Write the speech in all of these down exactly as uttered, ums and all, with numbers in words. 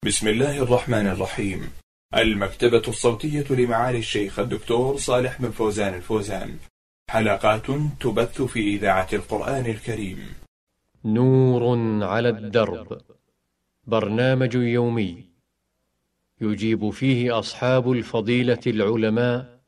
بسم الله الرحمن الرحيم. المكتبة الصوتية لمعالي الشيخ الدكتور صالح بن فوزان الفوزان، حلقات تبث في إذاعة القرآن الكريم. نور على الدرب، برنامج يومي يجيب فيه أصحاب الفضيلة العلماء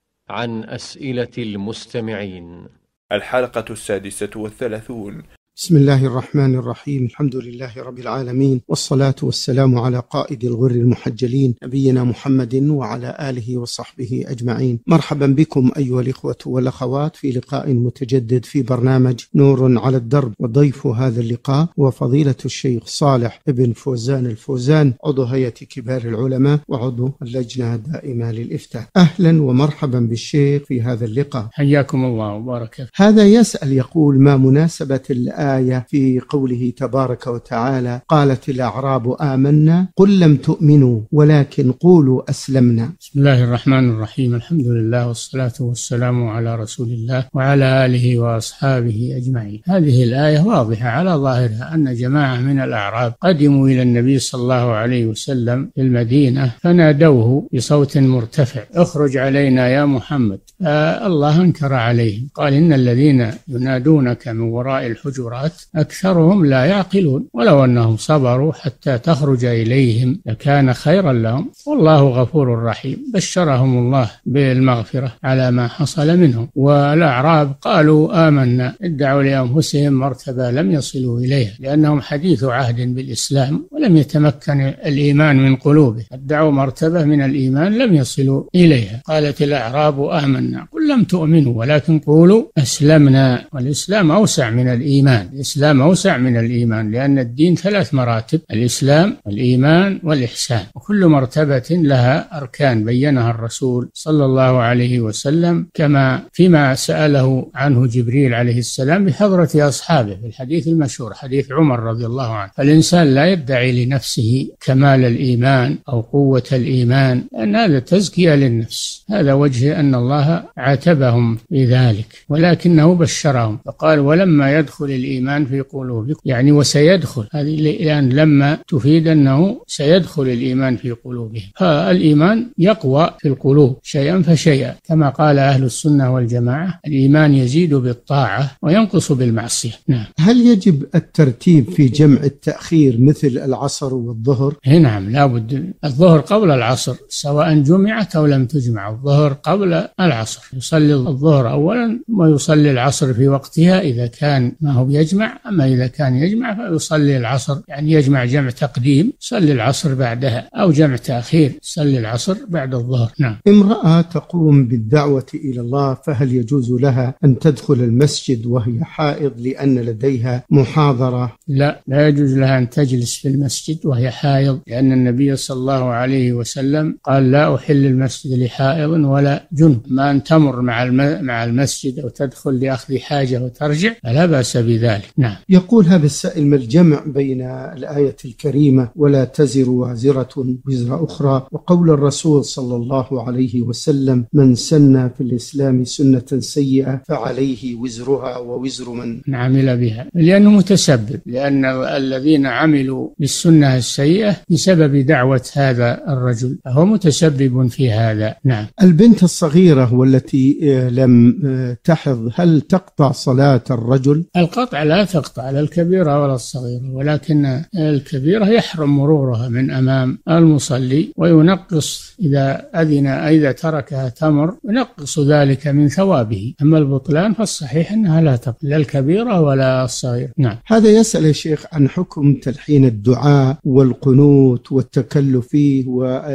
عن أسئلة المستمعين. الحلقة السادسة والثلاثون. بسم الله الرحمن الرحيم. الحمد لله رب العالمين، والصلاة والسلام على قائد الغر المحجلين نبينا محمد وعلى آله وصحبه أجمعين. مرحبا بكم أيها الإخوة والأخوات في لقاء متجدد في برنامج نور على الدرب، وضيف هذا اللقاء هو فضيلة الشيخ صالح بن فوزان الفوزان، عضو هيئة كبار العلماء وعضو اللجنة الدائمة للإفتاء. أهلا ومرحبا بالشيخ في هذا اللقاء. حياكم الله وبارك. هذا يسأل يقول: ما مناسبة الآية في قوله تبارك وتعالى قالت الأعراب آمنا قل لم تؤمنوا ولكن قولوا أسلمنا؟ بسم الله الرحمن الرحيم. الحمد لله والصلاة والسلام على رسول الله وعلى آله وأصحابه أجمعين. هذه الآية واضحة على ظاهرها أن جماعة من الأعراب قدموا إلى النبي صلى الله عليه وسلم في المدينة فنادوه بصوت مرتفع: اخرج علينا يا محمد. فالله أنكر عليهم، قال: إن الذين ينادونك من وراء الحجرات أكثرهم لا يعقلون، ولو أنهم صبروا حتى تخرج إليهم لكان خيرا لهم والله غفور رحيم. بشرهم الله بالمغفرة على ما حصل منهم. والأعراب قالوا آمنا، ادعوا لأنفسهم مرتبة لم يصلوا إليها لأنهم حديث عهد بالإسلام ولم يتمكن الإيمان من قلوبهم، ادعوا مرتبة من الإيمان لم يصلوا إليها. قالت الأعراب آمنا قل لم تؤمنوا ولكن قولوا أسلمنا. والإسلام أوسع من الإيمان، الإسلام أوسع من الإيمان، لأن الدين ثلاث مراتب: الإسلام والإيمان والإحسان، وكل مرتبة لها أركان بينها الرسول صلى الله عليه وسلم، كما فيما سأله عنه جبريل عليه السلام بحضرة أصحابه في الحديث المشهور حديث عمر رضي الله عنه. فالإنسان لا يدعي لنفسه كمال الإيمان أو قوة الإيمان، لأن هذا تزكية للنفس. هذا وجه أن الله عاتبهم بذلك، ولكنه بشرهم فقال: ولما يدخل الإيمان في قلوبكم، يعني وسيدخل، هذه لأن لما تفيد أنه سيدخل الإيمان في قلوبهم. فالإيمان يقوى في القلوب شيئا فشيئا، كما قال أهل السنة والجماعة: الإيمان يزيد بالطاعة وينقص بالمعصية. نعم. هل يجب الترتيب في جمع التأخير مثل العصر والظهر؟ نعم، لا بد. الظهر قبل العصر سواء جمعت أو لم تجمع، الظهر قبل العصر، يصلي الظهر أولا ثم يصلي العصر في وقتها إذا كان ما هو يجمع. أما إذا كان يجمع فيصلي العصر، يعني يجمع جمع تقديم يصلي العصر بعدها، أو جمع تأخير يصلي العصر بعد الظهر. نعم. امرأة تقوم بالدعوة إلى الله، فهل يجوز لها أن تدخل المسجد وهي حائض لأن لديها محاضرة؟ لا، لا يجوز لها أن تجلس في المسجد وهي حائض، لأن النبي صلى الله عليه وسلم قال: لا أحل المسجد لحائض ولا جنب. ما أن تمر مع مع المسجد أو تدخل لأخذ حاجة وترجع فلا بأس بذلك. نعم. يقول هذا السائل: ما الجمع بين الآية الكريمة ولا تزر وازرة وزر أخرى وقول الرسول صلى الله عليه وسلم: من سن في الإسلام سنة سيئة فعليه وزرها ووزر من عمل بها؟ لأنه متسبب، لأن الذين عملوا بالسنة السيئة بسبب دعوة هذا الرجل فهو متسبب في هذا. نعم. البنت الصغيرة والتي لم تحض هل تقطع صلاة الرجل؟ القطع لا تقطع على الكبيرة ولا الصغيرة، ولكن الكبيرة يحرم مرورها من أمام المصلي، وينقص إذا أذن إذا تركها تمر ينقص ذلك من ثوابه. أما البطلان فالصحيح أنها لا تقطع لا الكبيرة ولا الصغيرة. نعم. هذا يسأل يا شيخ عن حكم تلحين الدعاء والقنوت والتكلف فيه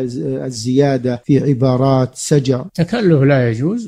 والزيادة في عبارات سجع. تكلف لا يجوز،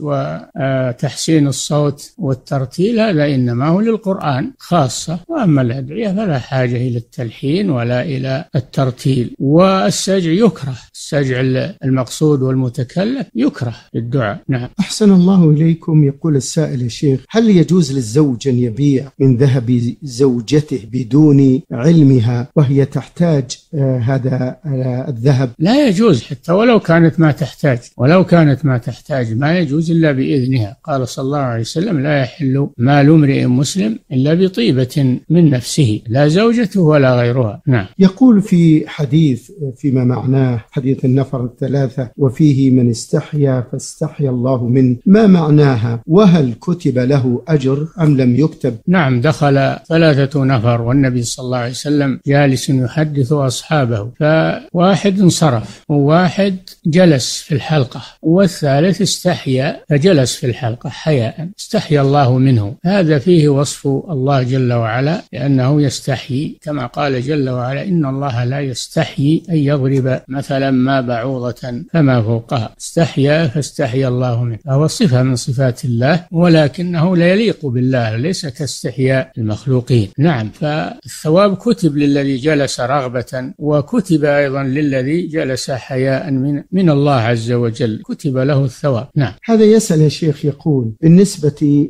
وتحسين الصوت والترتيل هذا إنما هو للقرآن خاصة، وأما الأدعية فلا حاجة إلى التلحين ولا إلى الترتيل. والسجع يكره، السجع المقصود والمتكلف يكره الدعاء. نعم. أحسن الله إليكم. يقول السائل يا شيخ: هل يجوز للزوج أن يبيع من ذهب زوجته بدون علمها وهي تحتاج آه هذا آه الذهب؟ لا يجوز، حتى ولو كانت ما تحتاج، ولو كانت ما تحتاج ما يجوز إلا بإذنها. قال صلى الله عليه وسلم: لا يحل مال امرئ مسلم إلا بطيبة من نفسه، لا زوجته ولا غيرها. نعم. يقول في حديث فيما معناه حديث النفر الثلاثة: وفيه من استحيا فاستحيا الله منه، ما معناها؟ وهل كتب له أجر أم لم يكتب؟ نعم، دخل ثلاثة نفر والنبي صلى الله عليه وسلم جالس يحدث أصحابه، فواحد انصرف وواحد جلس في الحلقة والثالث استحيا فجلس في الحلقة حياء، استحيا الله منه. هذا فيه وصف الله جل وعلا لأنه يستحيي، كما قال جل وعلا: إن الله لا يستحيي أن يضرب مثلا ما بعوضة فما فوقها، استحيا فاستحيا الله منه، فهو صفة من صفات الله، ولكنه لا يليق بالله، ليس كاستحياء المخلوقين. نعم، فالثواب كتب للذي جلس رغبة، وكتب أيضا للذي جلس حياء من, من الله عز وجل، كتب له الثواب. نعم. هذا يسأل يا شيخ، يقول: بالنسبة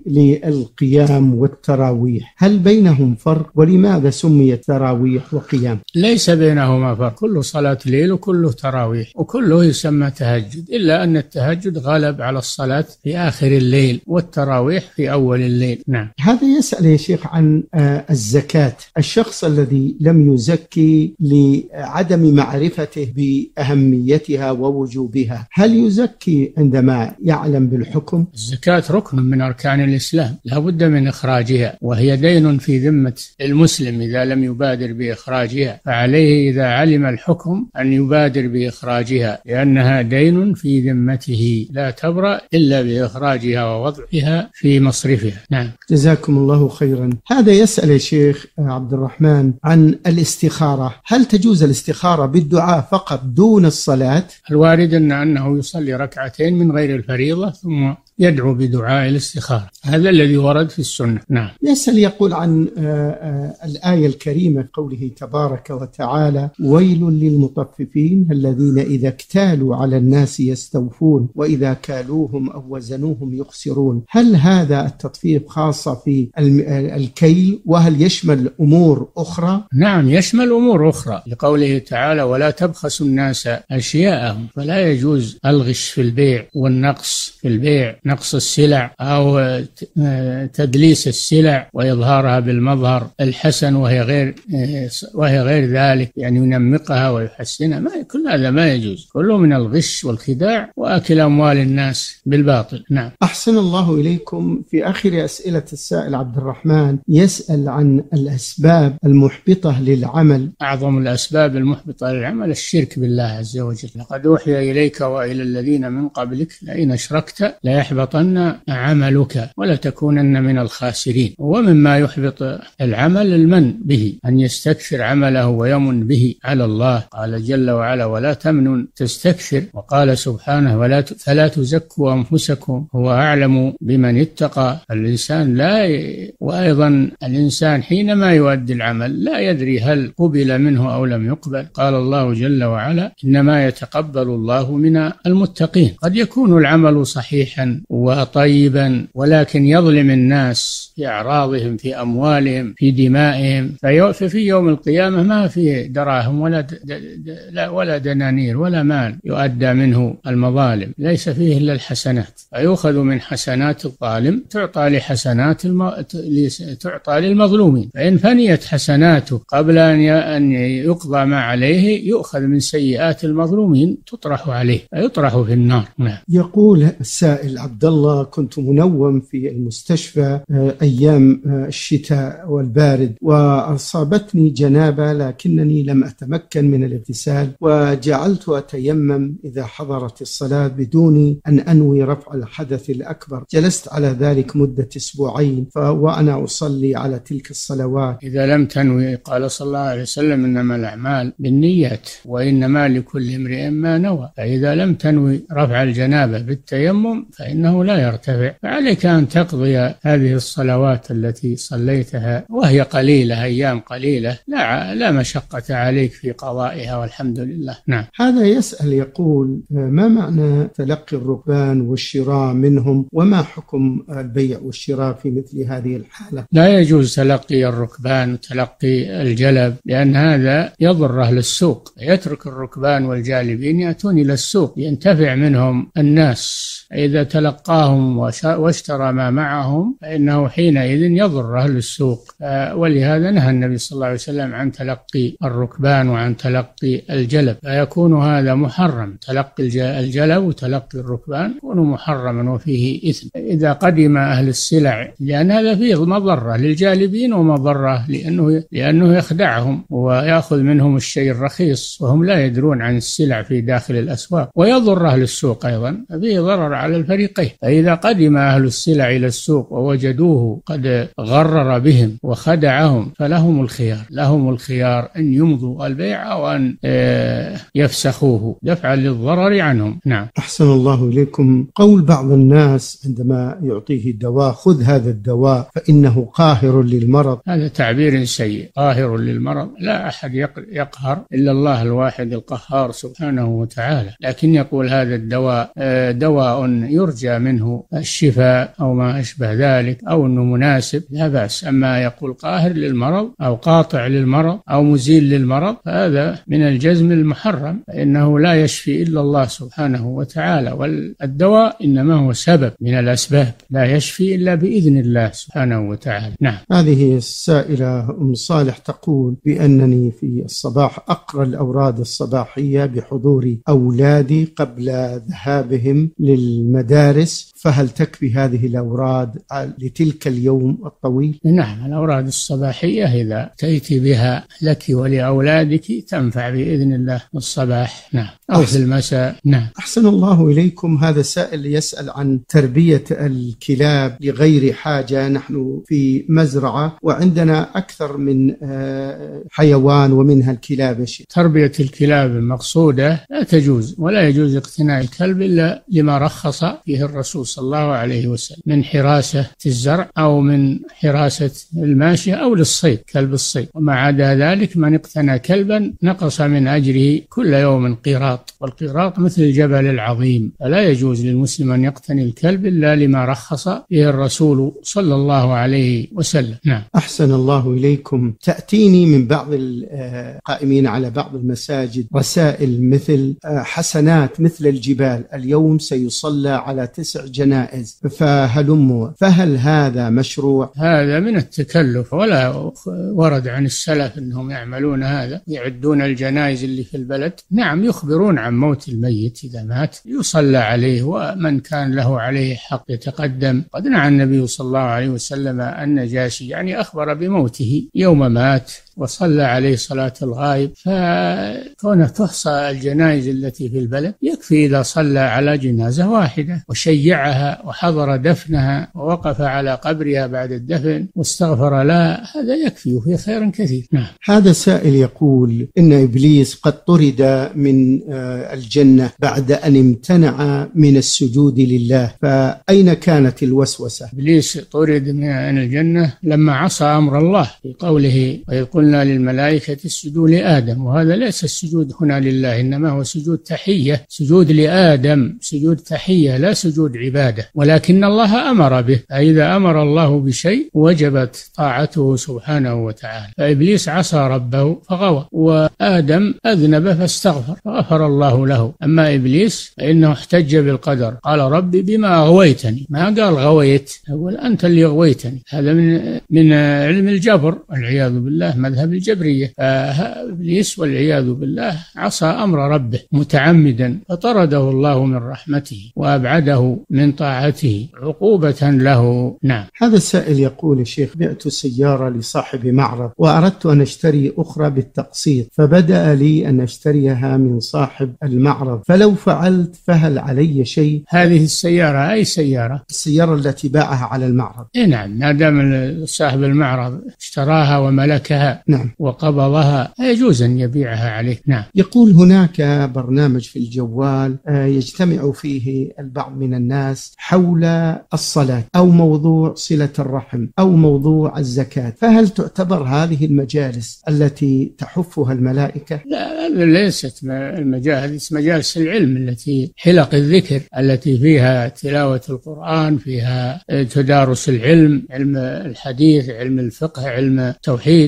للقيام والتراويح هل بينهم فرق؟ ولماذا سميت تراويح وقيام؟ ليس بينهما فرق، كله صلاة ليل وكله تراويح وكله يسمى تهجد، إلا أن التهجد غلب على الصلاة في آخر الليل والتراويح في أول الليل. نعم. هذا يسأل يا شيخ عن الزكاة. الشخص الذي لم يزكي لعدم معرفته بأهميتها ووجوبها، هل يزكي عندما يعلم بالحكم؟ الزكاة ركن من أركان الإسلام، لا بد من إخراجها، وهي دين في ذمة المسلم إذا لم يبادر بإخراجها، فعليه إذا علم الحكم أن يبادر بإخراجها، لأنها دين في ذمته لا تبرأ إلا بإخراجها ووضعها في مصرفها. نعم. جزاكم الله خيرا. هذا يسأل يا شيخ عبد الرحمن عن الاستخارة، هل تجوز الاستخارة بالدعاء فقط دون الصلاة؟ الوارد أن أنه يصلي ركعتين من غير الفريضة ثم يدعو بدعاء الاستخارة، هذا الذي ورد في السنة. نعم. يسأل يقول عن الآية الكريمة قوله تبارك وتعالى: ويل للمطففين الذين إذا اكتالوا على الناس يستوفون وإذا كالوهم أو وزنوهم يخسرون. هل هذا التطفيف خاصة في الكيل وهل يشمل أمور أخرى؟ نعم، يشمل أمور أخرى، لقوله تعالى: ولا تبخسوا الناس أشياءهم، فلا يجوز الغش في البيع والنقص في البيع، نقص السلع أو تدليس السلع وإظهارها بالمظهر الحسن وهي غير وهي غير ذلك، يعني ينمقها ويحسنها، ما كل هذا ما يجوز، كله من الغش والخداع وأكل أموال الناس بالباطل. نعم. أحسن الله إليكم. في آخر أسئلة السائل عبد الرحمن يسأل عن الأسباب المحبطة للعمل. أعظم الأسباب المحبطة للعمل الشرك بالله عز وجل. لقد أوحي إليك وإلى الذين من قبلك لئن أشركت لا يحبطن عملك ولا تكونن من الخاسرين. ومما يحبط العمل المن به، أن يستكثر عمله ويمن به على الله. قال جل وعلا: ولا تمنن تستكثر، وقال سبحانه: ولا فلا تزكوا أنفسكم هو أعلم بمن اتقى. الإنسان لا ي... وأيضا الإنسان حينما يؤدي العمل لا يدري هل قبل منه أو لم يقبل. قال الله جل وعلا: إنما يتقبل الله من المتقين. قد يكون العمل صحيحا وطيبا ولكن يظلم الناس في أعراضهم، في أموالهم، في دمائهم، ففي يوم القيامة ما في دراهم ولا د... د... ولا دنانير ولا مال يؤدى منه المظالم، ليس فيه إلا الحسنات، فيؤخذ من حسنات الظالم تعطى لحسنات الم... تعطى للمظلومين، فإن فنيت حسناته قبل أن يقضى ما عليه يؤخذ من سيئات المظلومين تطرح عليه فيطرح في النار. نعم. يقول السائل عبد الله: كنت منوم في المستشفى أيام الشتاء والبارد وأصابتني جنابة لكنني لم أتمكن من الاغتسال، وجعلت أتيمم إذا حضرت الصلاة بدون أن أنوي رفع الحدث الأكبر. جلست على ذلك مدة أسبوعين وأنا أصلي على تلك الصلوات. إذا لم تنوي، قال صلى الله عليه وسلم: إنما الأعمال بالنيات وإنما لكل امرئ ما نوى، فإذا لم تنوي رفع الجنابة بالتيمم فإنه لا يرتفع، فعليك أن تقضي هذه الصلوات التي صليتها وهي قليلة، أيام قليلة، لا لا مشقة عليك في قضائها والحمد لله. نعم. هذا يسأل يقول: ما معنى تلقي الركبان والشراء منهم، وما حكم البيع والشراء في مثل هذه الحالة؟ لا يجوز تلقي الركبان وتلقي الجلب، لأن هذا يضر أهل السوق، يترك الركبان والجالبين يأتون إلى السوق ينتفع منهم الناس الناس، إذا تلقاهم واشترى ما معهم فإنه حينئذ يضر أهل السوق. ولهذا نهى النبي صلى الله عليه وسلم عن تلقي الركبان وعن تلقي الجلب، فيكون هذا محرم. تلقي الجلب وتلقي الركبان يكون محرما وفيه إثم إذا قدم أهل السلع، لأن هذا فيه مضرة للجالبين ومضرة لأنه لأنه يخدعهم ويأخذ منهم الشيء الرخيص وهم لا يدرون عن السلع في داخل الأسواق، ويضر أهل السوق أيضا، فيه ضرر على الفريقين. فإذا قدم أهل السلع إلى السوق ووجدوه قد غرر بهم وخدعهم فلهم الخيار لهم الخيار أن يمضوا البيع وأن يفسخوه دفعا للضرر عنهم. نعم. أحسن الله إليكم. قول بعض الناس عندما يعطيه الدواء: خذ هذا الدواء فإنه قاهر للمرض، هذا تعبير سيء. قاهر للمرض، لا أحد يقهر إلا الله الواحد القهار سبحانه وتعالى، لكن يقول هذا الدواء دواء يرجى منه الشفاء أو ما أشبه ذلك، أو أنه مناسب، لا بأس. أما يقول قاهر للمرض أو قاطع للمرض أو مزيل للمرض فهذا من الجزم المحرم، فإنه لا يشفي إلا الله سبحانه وتعالى، والدواء إنما هو سبب من الأسباب، لا يشفي إلا بإذن الله سبحانه وتعالى. نعم. هذه السائلة أم صالح تقول بأنني في الصباح أقرأ الأوراد الصباحية بحضور أولادي قبل ذهابهم للمدارس، فهل تكفي هذه الأوراد لتلك اليوم الطويل؟ نعم، الأوراد الصباحية إذا أتيت بها لك ولأولادك تنفع بإذن الله الصباح. نعم. أو في المساء. نعم. أحسن الله إليكم. هذا سائل يسأل عن تربية الكلاب لغير حاجة. نحن في مزرعة وعندنا أكثر من حيوان ومنها الكلاب. الشيء تربية الكلاب المقصودة لا تجوز، ولا يجوز اقتناء الكلب إلا لما رخص فيه الرسول صلى الله عليه وسلم من حراسة الزرع أو من حراسة الماشية أو للصيد، كلب الصيد. وما عدا ذلك من اقتنى كلبا نقص من أجره كل يوم قيراط، والقيراط مثل الجبل العظيم، فلا يجوز للمسلم أن يقتني الكلب إلا لما رخص فيه الرسول صلى الله عليه وسلم. نعم. أحسن الله إليكم. تأتيني من بعض القائمين على بعض المساجد رسائل مثل حسنات مثل الجبال، اليوم سيصلى على تسع جنائز فهلموا، فهل هذا مشروع؟ هذا من التكلف، ولا ورد عن السلف أنهم يعملون هذا، يعدون الجنائز اللي في البلد. نعم، يخبرون عن موت الميت إذا مات يصلى عليه، ومن كان له عليه حق يتقدم. قد نهى النبي صلى الله عليه وسلم النجاشي، يعني أخبر بموته يوم مات وصلى عليه صلاة الغائب، فكونه تحصى الجنائز التي في البلد يكفي إذا صلى على جنازة واحدة وشيعها وحضر دفنها ووقف على قبرها بعد الدفن واستغفر لها، هذا يكفي وفيه خير كثير. نعم. هذا سائل يقول إن إبليس قد طرد من الجنة بعد أن امتنع من السجود لله، فأين كانت الوسوسة؟ إبليس طرد من الجنة لما عصى أمر الله في قوله: وإذ قلنا للملائكة اسجدوا لآدم. وهذا ليس السجود هنا لله، إنما هو سجود تحية، سجود لآدم، سجود تحية لا سجود عبادة، ولكن الله أمر به، فإذا أمر الله بشيء وجبت طاعته سبحانه وتعالى. فإبليس عصى ربه فغوى، وآدم أذنب فاستغفر فغفر الله له. أما إبليس فإنه احتج بالقدر، قال ربي بما أغويتني، ما قال غويت، يقول أنت اللي أغويتني. هذا من من علم الجبر والعياذ بالله، مذهب الجبرية. فإبليس والعياذ بالله عصى أمر ربه متعمدا، فطرده الله من رحمته وأبعده من طاعته عقوبة له. نعم. هذا السائل يقول: يا شيخ، بعت سيارة لصاحب معرض وأردت أن أشتري أخرى بالتقسيط، فبدأ لي أن أشتريها من صاحب المعرض، فلو فعلت فهل علي شيء؟ هذه السيارة أي سيارة؟ السيارة التي باعها على المعرض. إيه نعم، ما دام صاحب المعرض اشتراها وملكها نعم وقبضها يجوز أن يبيعها عليه. نعم. يقول: هناك برنامج في الجوال يجتمع فيه البعض من الناس حول الصلاة أو موضوع صلة الرحم أو موضوع الزكاة، فهل تعتبر هذه المجالس التي تحفها الملائكة؟ لا، ليست المجالس، مجالس العلم التي حلق الذكر التي فيها تلاوة القرآن، فيها تدارس العلم، علم الحديث، علم الفقه، علم التوحيد، هذه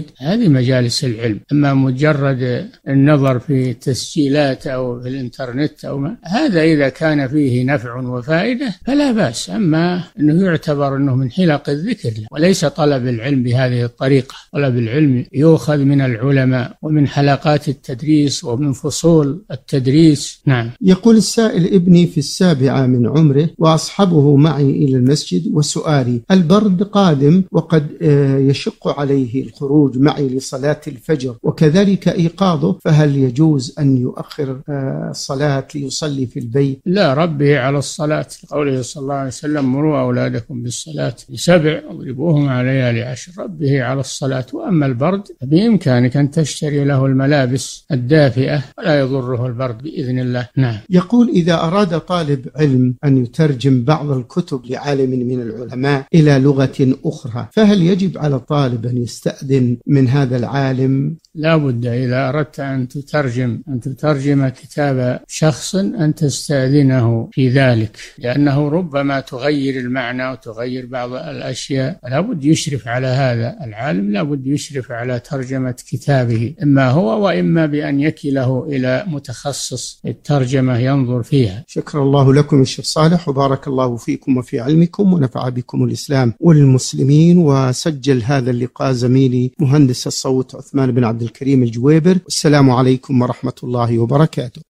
هذه مجالس العلم. أما مجرد النظر في تسجيلات أو في الإنترنت أو ما، هذا إذا كان فيه نفع وفائدة فلا بأس، أما أنه يعتبر أنه من حلق الذكر وليس طلب العلم بهذه الطريقة. طلب العلم يؤخذ من العلماء ومن حلقات التدريس ومن فصول التدريس. نعم. يقول السائل: ابني في السابعة من عمره وأصحبه معي إلى المسجد، وسؤالي: البرد قادم وقد يشق عليه الخروج معي لصلاة الفجر وكذلك إيقاظه، فهل يجوز أن يؤخر الصلاة ليصلي في البيت؟ لا، ربه على الصلاة، قوله صلى الله عليه وسلم: مروا أولادكم بالصلاة لسبع واضربوهم عليها لعشر. ربه على الصلاة. وأما البرد بإمكانك أن تشتري له الملابس الدافئة ولا يضره البرد بإذن الله. نعم. يقول: إذا أراد طالب علم أن يترجم بعض الكتب لعالم من العلماء إلى لغة أخرى، فهل يجب على الطالب أن يستأذن من هذا العالم؟ لا بد، إذا أردت أن تترجم أن تترجم كتاب شخص أن تستأذنه في ذلك، لأنه ربما تغير المعنى وتغير بعض الأشياء. لا بد يشرف على هذا العالم، لا بد يشرف على ترجمة كتابه، إما هو وإما بأن يكله إلى متخصص الترجمة ينظر فيها. شكر الله لكم الشيخ صالح، وبارك الله فيكم وفي علمكم، ونفع بكم الإسلام والمسلمين. وسجل هذا اللقاء زميلي مهندس الصوت عثمان بن عبد الكريم الجويبر. والسلام عليكم ورحمة الله وبركاته.